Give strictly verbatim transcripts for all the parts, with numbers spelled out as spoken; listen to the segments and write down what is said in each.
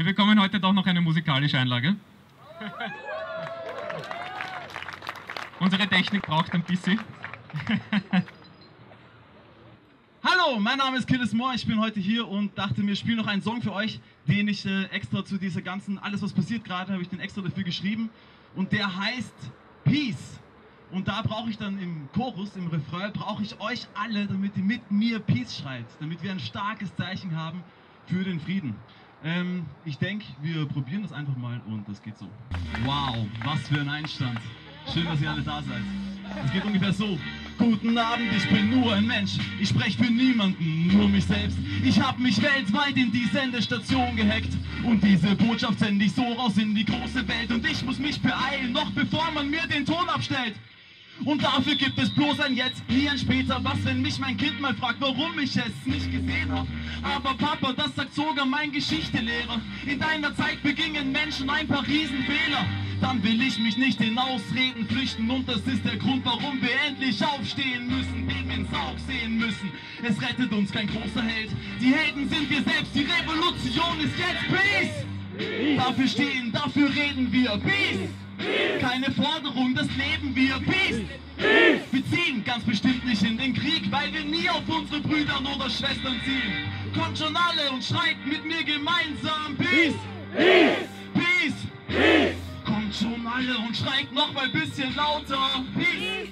Wir bekommen heute doch noch eine musikalische Einlage. Unsere Technik braucht ein bisschen. Hallo, mein Name ist Killis Moore, ich bin heute hier und dachte mir, ich spiele noch einen Song für euch, den ich äh, extra zu dieser ganzen, alles was passiert gerade, habe ich den extra dafür geschrieben und der heißt Peace. Und da brauche ich dann im Chorus, im Refrain, brauche ich euch alle, damit ihr mit mir Peace schreit, damit wir ein starkes Zeichen haben für den Frieden. Ähm, ich denke, wir probieren das einfach mal und das geht so. Wow, was für ein Einstand. Schön, dass ihr alle da seid. Es geht ungefähr so. Guten Abend, ich bin nur ein Mensch. Ich spreche für niemanden, nur mich selbst. Ich habe mich weltweit in die Sendestation gehackt. Und diese Botschaft sende ich so raus in die große Welt. Und ich muss mich beeilen, noch bevor man mir den Ton abstellt. Und dafür gibt es bloß ein Jetzt, nie ein Später. Was, wenn mich mein Kind mal fragt, warum ich es nicht gesehen habe? Aber Papa, das sagt sogar mein Geschichtelehrer. In deiner Zeit begingen Menschen ein paar Riesenfehler. Dann will ich mich nicht in Ausreden flüchten. Und das ist der Grund, warum wir endlich aufstehen müssen, den wir ins Auge sehen müssen. Es rettet uns kein großer Held. Die Helden sind wir selbst, die Revolution ist jetzt Peace. Dafür stehen, dafür reden wir Peace. Keine Forderung, das leben wir. Peace! Wir ziehen ganz bestimmt nicht in den Krieg, weil wir nie auf unsere Brüder oder Schwestern zielen. Kommt schon alle und schreit mit mir gemeinsam Peace! Peace! Peace! Kommt schon alle und schreit noch mal ein bisschen lauter Peace!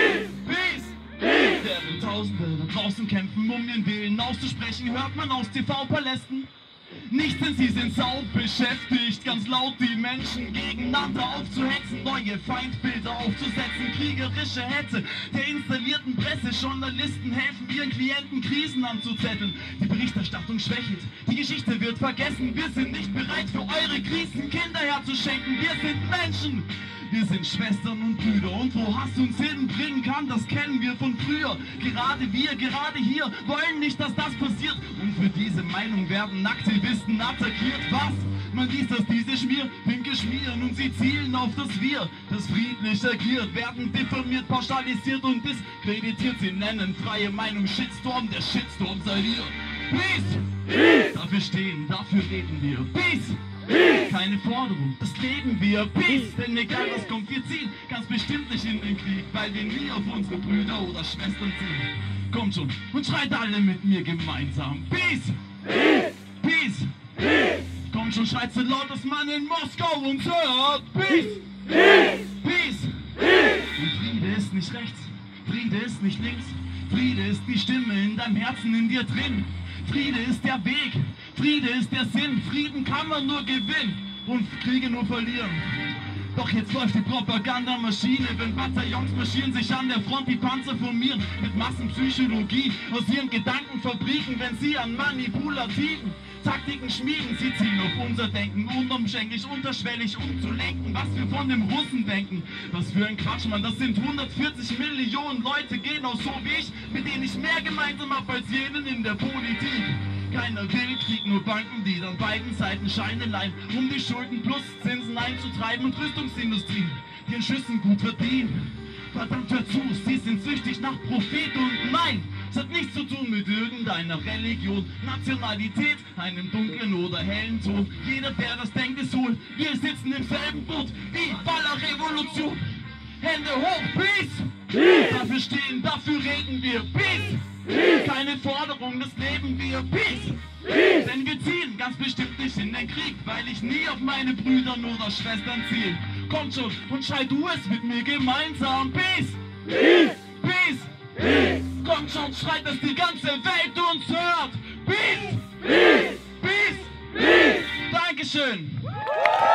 Peace! Während Tausende da draußen kämpfen, um ihren Willen auszusprechen, hört man aus T V-Palästen nichts, denn sie sind sau beschäftigt, ganz laut die Menschen gegeneinander aufzuhetzen, neue Feindbilder aufzusetzen, kriegerische Hetze der installierten Presse. Journalisten helfen ihren Klienten, Krisen anzuzetteln. Die Berichterstattung schwächelt, die Geschichte wird vergessen. Wir sind nicht bereit für eure Krisen Kinder herzuschenken. Wir sind Menschen. Wir sind Schwestern und Brüder und wo Hass uns hinbringen kann, das kennen wir von früher. Gerade wir, gerade hier, wollen nicht, dass das passiert. Und für diese Meinung werden Aktivisten attackiert. Was? Man liest, dass diese Schmierpinke schmieren und sie zielen auf das Wir, das friedlich agiert, werden diffamiert, pauschalisiert und diskreditiert. Sie nennen freie Meinung Shitstorm, der Shitstorm sei hier. Peace! Peace! Dafür stehen, dafür reden wir. Peace! Peace! Keine Forderung, das leben wir. Peace! Denn egal was kommt, wir ziehen ganz bestimmt nicht in den Krieg, weil wir nie auf unsere Brüder oder Schwestern ziehen. Kommt schon und schreit alle mit mir gemeinsam. Peace! Peace! Peace! Peace! Kommt schon, schreit so laut, dass man in Moskau uns hört. Peace! Peace! Peace! Peace! Und Friede ist nicht rechts, Friede ist nicht links. Friede ist die Stimme in deinem Herzen, in dir drin. Friede ist der Weg, Friede ist der Sinn. Frieden kann man nur gewinnen und Kriege nur verlieren. Doch jetzt läuft die Propagandamaschine, wenn Bataillons marschieren, sich an der Front die Panzer formieren. Mit Massenpsychologie aus ihren Gedankenfabriken, wenn sie an manipulativen Taktiken schmieden. Sie ziehen auf unser Denken, unumschänglich, unterschwellig umzulenken, was wir von dem Russen denken. Was für ein Quatsch, Mann, das sind hundertvierzig Millionen Leute, genau so wie ich, mit denen ich mehr gemeinsam hab als jenen in der Politik. Keiner will Krieg, nur Banken, die dann beiden Seiten Scheine leihen, um die Schulden plus Zinsen einzutreiben und Rüstungsindustrien, die in Schüssen gut verdienen. Verdammt, hör zu, sie sind süchtig nach Profit und nein, es hat nichts zu tun mit irgendeiner Religion, Nationalität, einem dunklen oder hellen Ton. Jeder, der das denkt, ist hohl. Wir sitzen im selben Boot wie bei der Revolution. Hände hoch, Peace! Peace! Dafür stehen, dafür reden wir. Peace! Peace! Keine Forderung, das leben wir. Peace! Peace! Denn wir ziehen ganz bestimmt nicht in den Krieg, weil ich nie auf meine Brüder oder Schwestern ziel. Kommt schon und schrei du es mit mir gemeinsam. Peace! Peace! Peace! Peace! Kommt schon, schreit, dass die ganze Welt uns hört. Peace! Peace! Peace! Peace! Dankeschön!